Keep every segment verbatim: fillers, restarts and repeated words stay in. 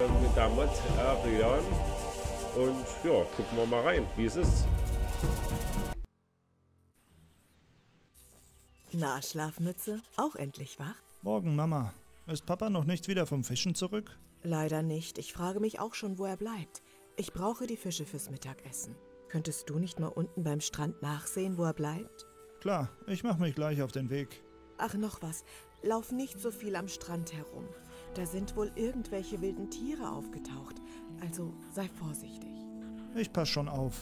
äh, mit der Mod Arian. Und ja, gucken wir mal rein, wie es ist. Na, Schlafmütze, auch endlich wach? Morgen, Mama. Ist Papa noch nicht wieder vom Fischen zurück? Leider nicht. Ich frage mich auch schon, wo er bleibt. Ich brauche die Fische fürs Mittagessen. Könntest du nicht mal unten beim Strand nachsehen, wo er bleibt? Klar, ich mache mich gleich auf den Weg. Ach, noch was. Lauf nicht so viel am Strand herum. Da sind wohl irgendwelche wilden Tiere aufgetaucht. Also sei vorsichtig. Ich pass schon auf.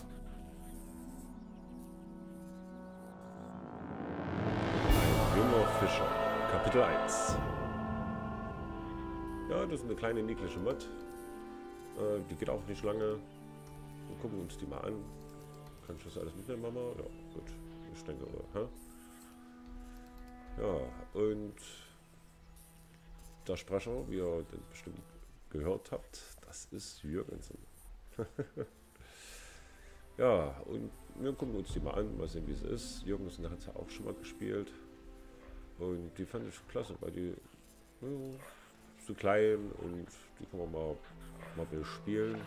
Ein junger Fischer. Kapitel eins. Ja, das ist eine kleine niedliche Mod. Äh, die geht auch nicht lange. Wir gucken uns die mal an. Kann ich das alles mitnehmen, Mama? Ja, gut. Ich denke, hä? Ja, und der Sprecher, wie ihr den bestimmt gehört habt, das ist Jürgensen. Ja, und wir gucken uns die mal an, mal sehen, wie es ist. Jürgensen hat es ja auch schon mal gespielt. Und die fand ich klasse, weil die ja, so klein und die kann man mal, mal bespielen.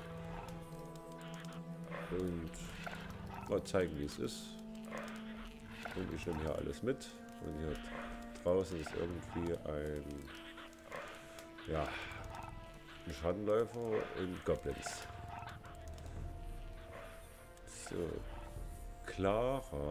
Und mal zeigen, wie es ist. Und ich nehme hier alles mit. Und hier draußen ist irgendwie ein, ja, ein Schattenläufer und Goblins. So, Clara.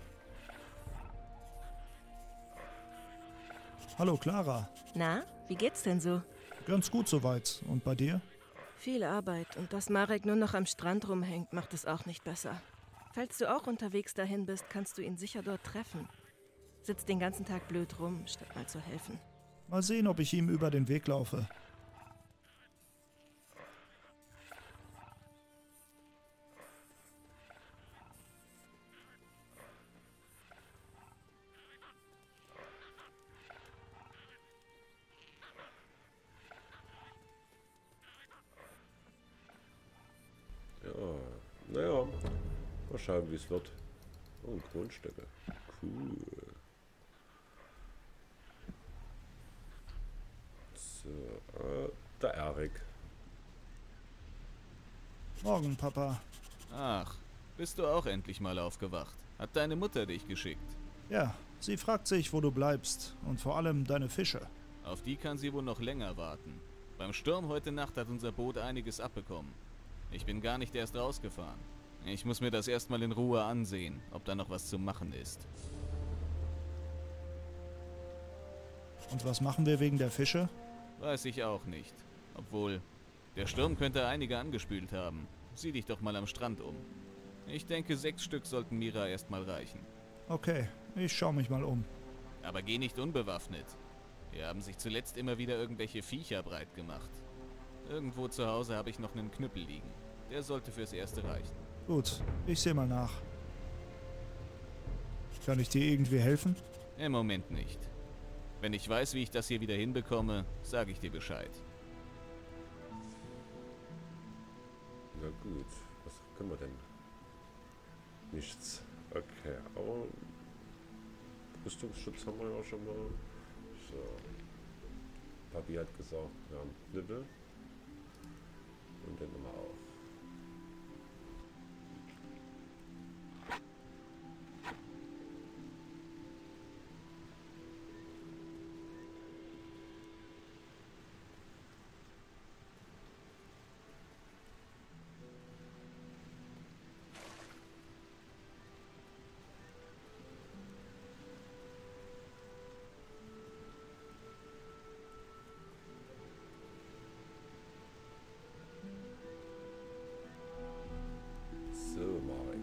Hallo, Clara. Na, wie geht's denn so? Ganz gut soweit. Und bei dir? Viel Arbeit und dass Marek nur noch am Strand rumhängt, macht es auch nicht besser. Falls du auch unterwegs dahin bist, kannst du ihn sicher dort treffen. Sitzt den ganzen Tag blöd rum, statt mal zu helfen. Mal sehen, ob ich ihm über den Weg laufe. Ja, naja, mal schauen, wie es wird. Oh, Grundstücke. Cool. So, äh, der Erik. Morgen, Papa. Ach, bist du auch endlich mal aufgewacht? Hat deine Mutter dich geschickt? Ja, sie fragt sich, wo du bleibst. Und vor allem deine Fische. Auf die kann sie wohl noch länger warten. Beim Sturm heute Nacht hat unser Boot einiges abbekommen. Ich bin gar nicht erst rausgefahren. Ich muss mir das erstmal in Ruhe ansehen, ob da noch was zu machen ist. Und was machen wir wegen der Fische? Weiß ich auch nicht. Obwohl, der Sturm könnte einige angespült haben. Sieh dich doch mal am Strand um. Ich denke, sechs Stück sollten Mira erstmal reichen. Okay, ich schau mich mal um. Aber geh nicht unbewaffnet. Hier haben sich zuletzt immer wieder irgendwelche Viecher breit gemacht. Irgendwo zu Hause habe ich noch einen Knüppel liegen. Der sollte fürs Erste reichen. Gut, ich sehe mal nach. Kann ich dir irgendwie helfen? Im Moment nicht. Wenn ich weiß, wie ich das hier wieder hinbekomme, sage ich dir Bescheid. Na gut, was können wir denn? Nichts. Okay, aber Rüstungsschutz haben wir ja schon mal. So. Papi hat gesagt, wir haben Knüppel. Und dann nochmal auf. So, Marek.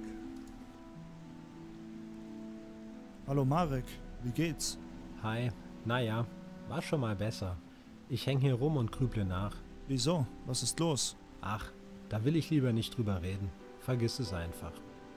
Hallo Marek, wie geht's? Hi, naja, war schon mal besser. Ich häng hier rum und grüble nach. Wieso? Was ist los? Ach, da will ich lieber nicht drüber reden. Vergiss es einfach.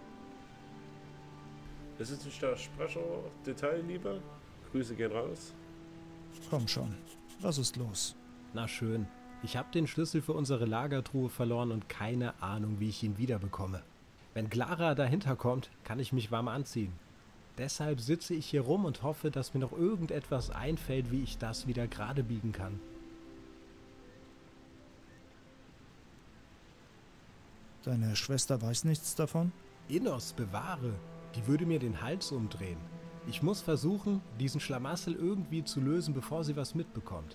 Ist es nicht der Sprecher Detailliebe? Grüße gehen raus. Komm schon, was ist los? Na schön, ich hab den Schlüssel für unsere Lagertruhe verloren und keine Ahnung, wie ich ihn wiederbekomme. Wenn Clara dahinter kommt, kann ich mich warm anziehen. Deshalb sitze ich hier rum und hoffe, dass mir noch irgendetwas einfällt, wie ich das wieder gerade biegen kann. Deine Schwester weiß nichts davon? Innos bewahre, die würde mir den Hals umdrehen. Ich muss versuchen, diesen Schlamassel irgendwie zu lösen, bevor sie was mitbekommt.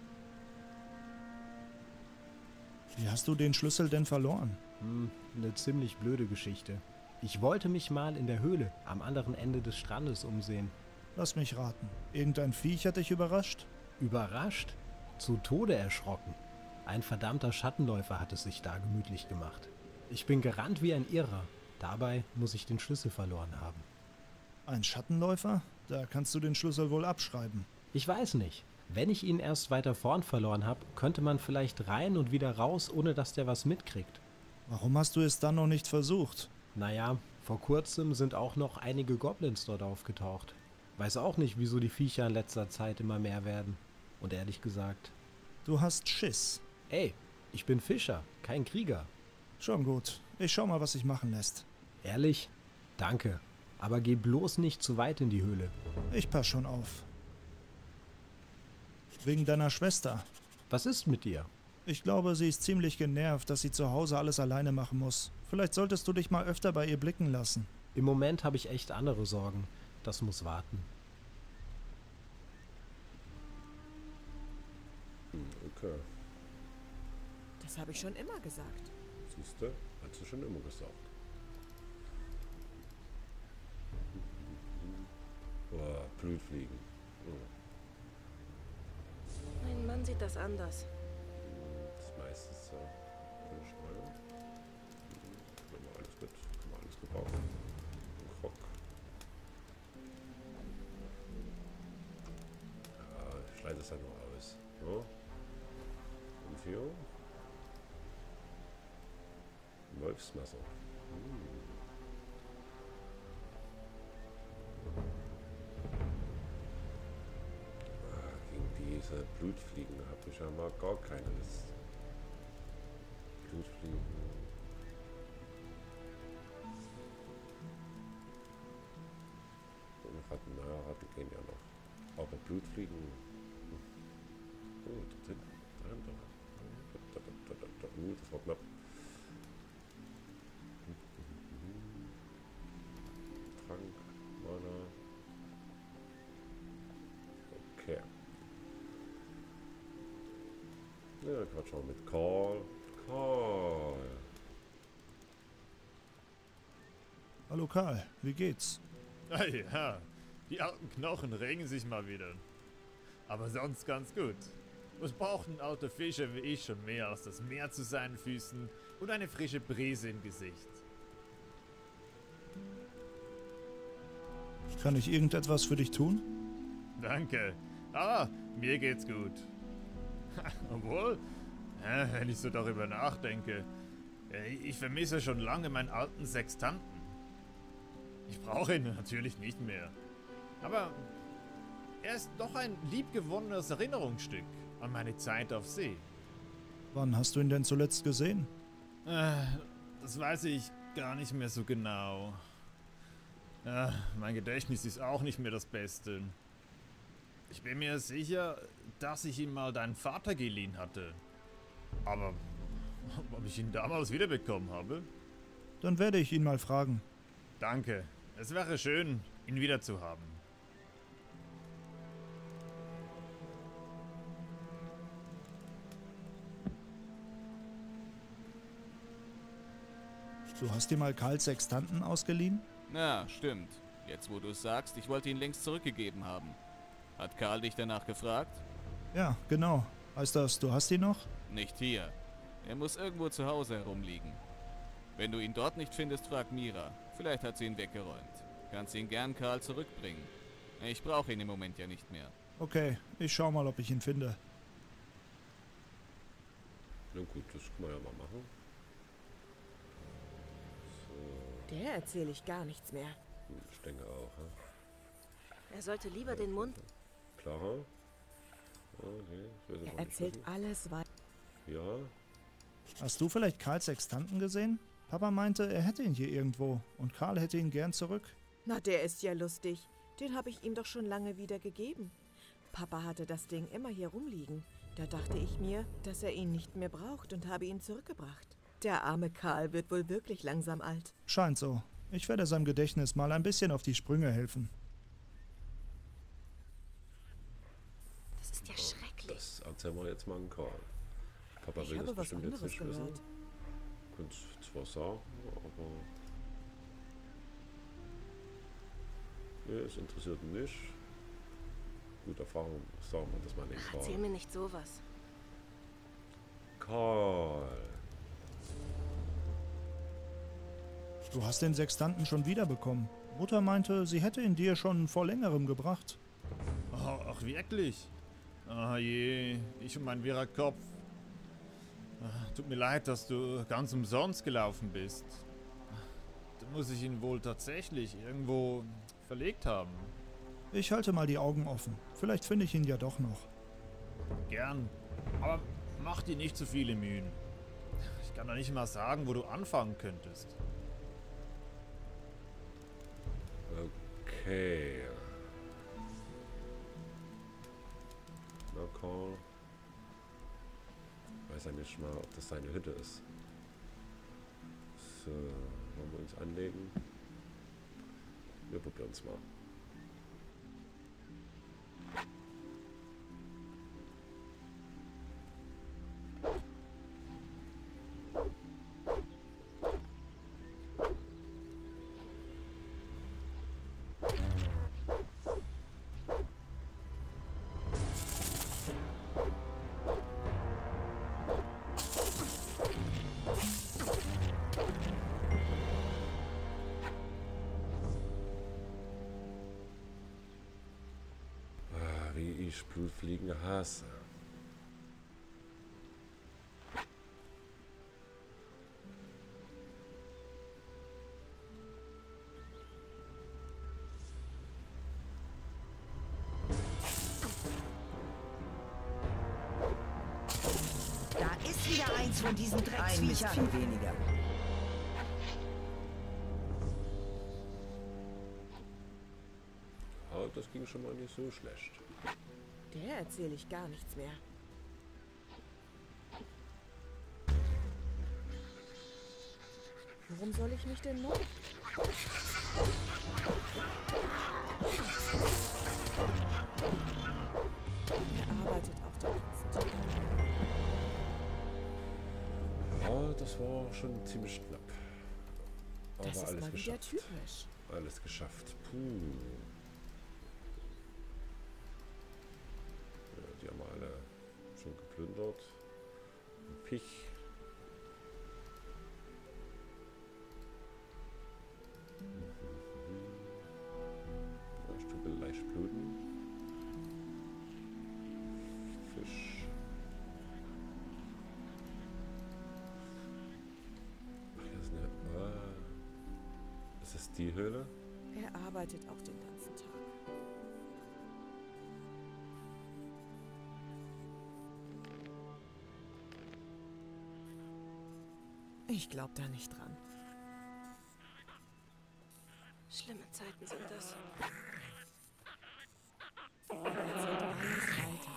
Wie hast du den Schlüssel denn verloren? Hm, eine ziemlich blöde Geschichte. Ich wollte mich mal in der Höhle am anderen Ende des Strandes umsehen. Lass mich raten. Irgendein Viech hat dich überrascht? Überrascht? Zu Tode erschrocken. Ein verdammter Schattenläufer hat es sich da gemütlich gemacht. Ich bin gerannt wie ein Irrer. Dabei muss ich den Schlüssel verloren haben. Ein Schattenläufer? Da kannst du den Schlüssel wohl abschreiben. Ich weiß nicht. Wenn ich ihn erst weiter vorn verloren habe, könnte man vielleicht rein und wieder raus, ohne dass der was mitkriegt. Warum hast du es dann noch nicht versucht? Naja, vor kurzem sind auch noch einige Goblins dort aufgetaucht. Weiß auch nicht, wieso die Viecher in letzter Zeit immer mehr werden. Und ehrlich gesagt... Du hast Schiss. Ey, ich bin Fischer, kein Krieger. Schon gut. Ich schau mal, was sich machen lässt. Ehrlich? Danke. Aber geh bloß nicht zu weit in die Höhle. Ich pass schon auf. Wegen deiner Schwester. Was ist mit dir? Ich glaube, sie ist ziemlich genervt, dass sie zu Hause alles alleine machen muss. Vielleicht solltest du dich mal öfter bei ihr blicken lassen. Im Moment habe ich echt andere Sorgen. Das muss warten. Okay. Das habe ich schon immer gesagt. Siehste, hat sie schon immer gesagt. Oh, Blutfliegen. Oh. Mein Mann sieht das anders. Das ist meistens so. Eine Schreie. Können wir alles mit. Können wir alles gebrauchen. Ein Krog. Ja, ich schneide es ja nur aus. Ja. Und hier. Ein Wolfsmesser. Hm. Diese Blutfliegen habe ich ja mal gar keine Lust. Blutfliegen. Und Ratten, naja, Ratten gehen ja noch. Aber Blutfliegen. Oh, dort hinten. Dahinter. Da, da, da, da, da. Uh, das war knapp. Trank, Mana. Okay. Ja, gerade schon mit Karl. Karl. Hallo Karl, wie geht's? Ah ja, die alten Knochen regen sich mal wieder. Aber sonst ganz gut. Was braucht ein alter Fischer wie ich schon mehr als das Meer zu seinen Füßen und eine frische Brise im Gesicht? Kann ich irgendetwas für dich tun? Danke. Ah, mir geht's gut. Obwohl, ja, wenn ich so darüber nachdenke, ich vermisse schon lange meinen alten Sextanten. Ich brauche ihn natürlich nicht mehr. Aber er ist doch ein liebgewonnenes Erinnerungsstück an meine Zeit auf See. Wann hast du ihn denn zuletzt gesehen? Äh, das weiß ich gar nicht mehr so genau. Ja, mein Gedächtnis ist auch nicht mehr das Beste. Ich bin mir sicher, dass ich ihm mal deinen Vater geliehen hatte. Aber ob ich ihn damals wiederbekommen habe? Dann werde ich ihn mal fragen. Danke. Es wäre schön, ihn wieder zu haben. Du hast dir mal Karls Sextanten ausgeliehen? Na, stimmt. Jetzt wo du es sagst, ich wollte ihn längst zurückgegeben haben. Hat Karl dich danach gefragt? Ja, genau. Heißt das, du hast ihn noch? Nicht hier. Er muss irgendwo zu Hause herumliegen. Wenn du ihn dort nicht findest, frag Mira. Vielleicht hat sie ihn weggeräumt. Kannst ihn gern Karl zurückbringen. Ich brauche ihn im Moment ja nicht mehr. Okay, ich schau mal, ob ich ihn finde. Na gut, das können wir ja mal machen. So, Der erzähle ich gar nichts mehr. ich denke auch. Ja. Er sollte lieber den Mund... Clara? Okay, ich weiß Er nicht, erzählt was alles weiter. ich Ja, Hast du vielleicht Karls Sextanten gesehen? Papa meinte, er hätte ihn hier irgendwo und Karl hätte ihn gern zurück. Na, der ist ja lustig. Den habe ich ihm doch schon lange wieder gegeben. Papa hatte das Ding immer hier rumliegen. Da dachte ich mir, dass er ihn nicht mehr braucht und habe ihn zurückgebracht. Der arme Karl wird wohl wirklich langsam alt. Scheint so. Ich werde seinem Gedächtnis mal ein bisschen auf die Sprünge helfen. Das ist ja schrecklich. Das erzählen wir jetzt mal an Karl. Papa Ich will habe das was bestimmt jetzt anderes nicht wissen. gehört. Könnte zwar sagen, aber... Nee, es interessiert ihn nicht. Gut, Erfahrung, sagen wir das mal nicht. Ach, erzähl mir nicht sowas. Karl. Du hast den Sextanten schon wiederbekommen. Mutter meinte, sie hätte ihn dir schon vor längerem gebracht. Oh, ach, wirklich? Ah je, ich und mein wirrer Kopf. Ah, tut mir leid, dass du ganz umsonst gelaufen bist. Da muss ich ihn wohl tatsächlich irgendwo verlegt haben. Ich halte mal die Augen offen. Vielleicht finde ich ihn ja doch noch. Gern. Aber mach dir nicht zu viele Mühen. Ich kann doch nicht mal sagen, wo du anfangen könntest. Okay. Na, Karl. Ich weiß ja nicht mal, ob das seine Hütte ist. So, wollen wir uns anlegen? Wir probieren es mal. Wie ich Blutfliegen hasse. Da ist wieder eins von diesen Drecksviechern. Ein Mistvieh weniger. Aber das ging schon mal nicht so schlecht. Der erzähle ich gar nichts mehr. Worum soll ich mich denn noch? Er arbeitet auf den ganzen Tag. Ja, das war schon ziemlich knapp. Aber Das ist alles mal wieder geschafft. typisch. Alles geschafft. Puh. Ja, die haben wir alle schon geplündert. Ein Pich. Ein Stück leicht bluten. Fisch. Ach, hier ist eine... Ah. Ist das die Höhle? Er arbeitet auch den ganzen Tag. Ich glaube da nicht dran. Schlimme Zeiten sind das. Er erzählt alles weiter.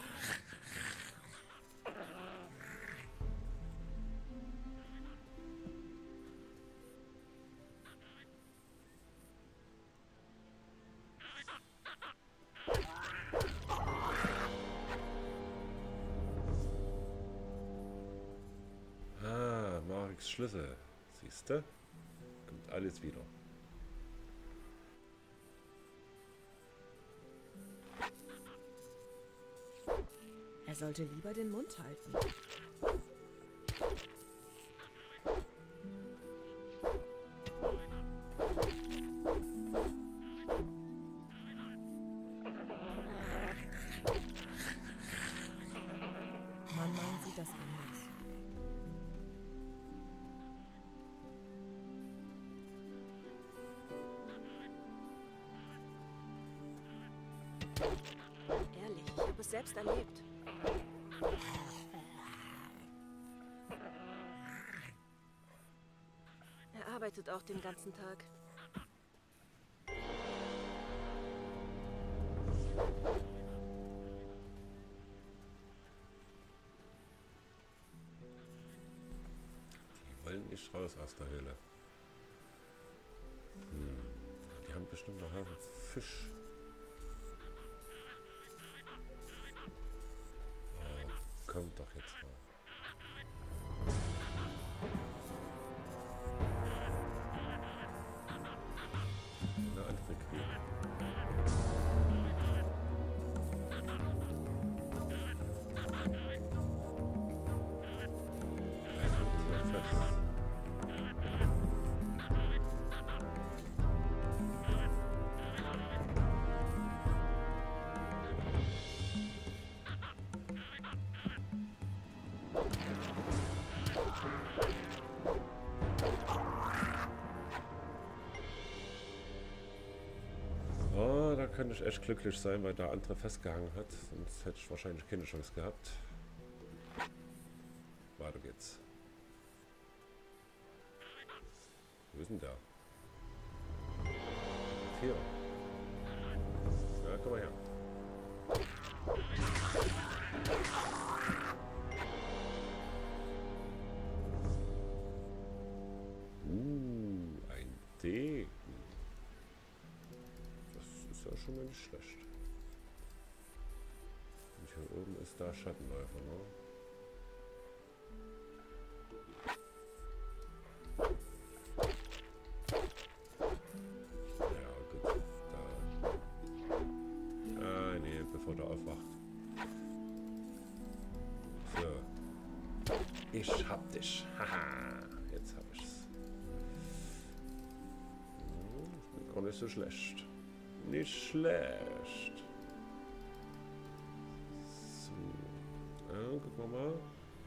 Ah, Mareks Schlüssel. Siehst du? Kommt alles wieder. Er sollte lieber den Mund halten. Manchmal sieht das anders. Ehrlich, ich habe es selbst erlebt. Er arbeitet auch den ganzen Tag. Die wollen ich raus aus der Höhle. Hm. Die haben bestimmt noch einen Fisch. Oh, kommt doch jetzt mal. Eine andere Queen. Oh, da könnte ich echt glücklich sein, weil der andere festgehangen hat. Sonst hätte ich wahrscheinlich keine Chance gehabt. Weiter geht's. Wo ist denn der? Hier. Ja, komm mal her. Uh, ein Degen. Das ist ja schon mal nicht schlecht. Und hier oben ist da Schattenläufer, ne? Ja, gut. Da. Ah, nee, bevor der aufwacht. So. Ich hab dich. Haha. Jetzt hab ich's. Hm, gar nicht so schlecht. Nicht schlecht. So. Ja, gucken wir mal.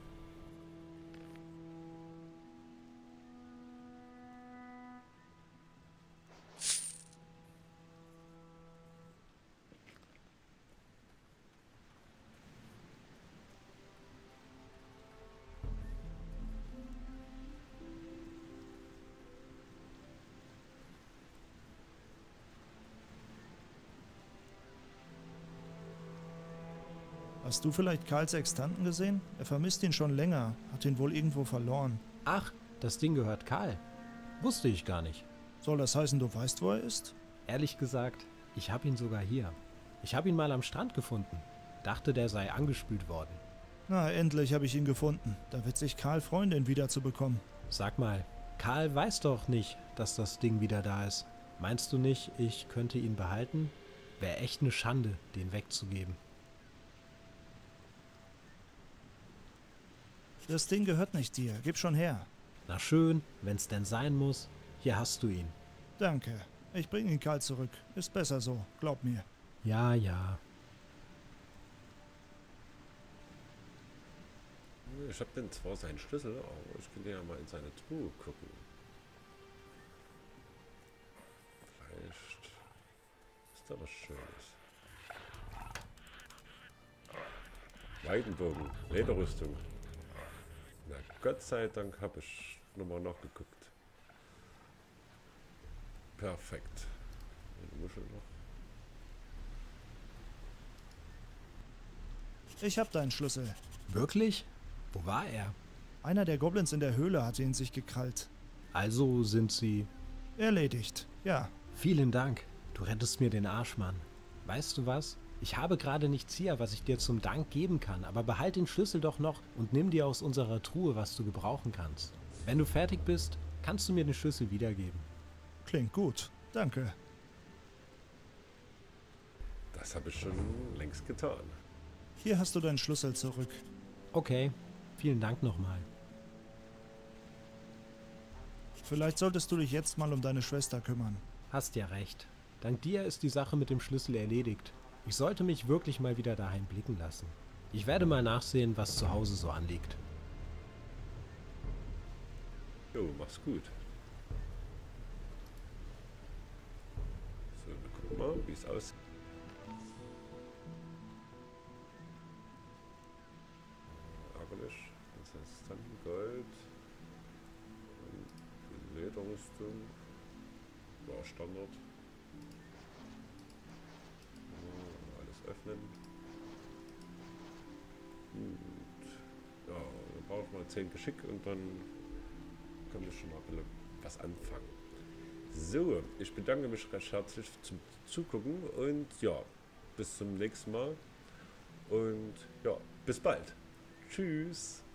Hast du vielleicht Karls Sextanten gesehen? Er vermisst ihn schon länger, hat ihn wohl irgendwo verloren. Ach, das Ding gehört Karl. Wusste ich gar nicht. Soll das heißen, du weißt, wo er ist? Ehrlich gesagt, ich habe ihn sogar hier. Ich habe ihn mal am Strand gefunden. Dachte, der sei angespült worden. Na, endlich habe ich ihn gefunden. Da wird sich Karl freuen, den wiederzubekommen. Sag mal, Karl weiß doch nicht, dass das Ding wieder da ist. Meinst du nicht, ich könnte ihn behalten? Wäre echt eine Schande, den wegzugeben. Das Ding gehört nicht dir. Gib schon her. Na schön, wenn's denn sein muss. Hier hast du ihn. Danke. Ich bringe ihn Karl zurück. Ist besser so, glaub mir. Ja, ja. Ich habe denn zwar seinen Schlüssel, aber ich könnte ja mal in seine Truhe gucken. Vielleicht ist da was Schönes. Weidenbogen, Lederrüstung. Na Gott sei Dank habe ich nochmal nachgeguckt. Perfekt. Eine Muschel noch. Ich hab deinen Schlüssel. Wirklich? Wo war er? Einer der Goblins in der Höhle hatte ihn sich gekrallt. Also sind sie... Erledigt, ja. Vielen Dank. Du rettest mir den Arsch, Mann. Weißt du was? Ich habe gerade nichts hier, was ich dir zum Dank geben kann, aber behalt den Schlüssel doch noch und nimm dir aus unserer Truhe, was du gebrauchen kannst. Wenn du fertig bist, kannst du mir den Schlüssel wiedergeben. Klingt gut, danke. Das habe ich schon längst getan. Hier hast du deinen Schlüssel zurück. Okay, vielen Dank nochmal. Vielleicht solltest du dich jetzt mal um deine Schwester kümmern. Hast ja recht. Dank dir ist die Sache mit dem Schlüssel erledigt. Ich sollte mich wirklich mal wieder daheim blicken lassen. Ich werde mal nachsehen, was zu Hause so anliegt. Jo, mach's gut. So, dann gucken wir mal, wie es aussieht. Ärgerlich. Konsistanten Gold. Und die Lederrüstung. War Standard. Öffnen. Gut. Ja, dann brauchen wir zehn Geschick und dann kann ich schon mal ein bisschen was anfangen. So, ich bedanke mich recht herzlich zum Zugucken und ja, bis zum nächsten Mal und ja, bis bald. Tschüss.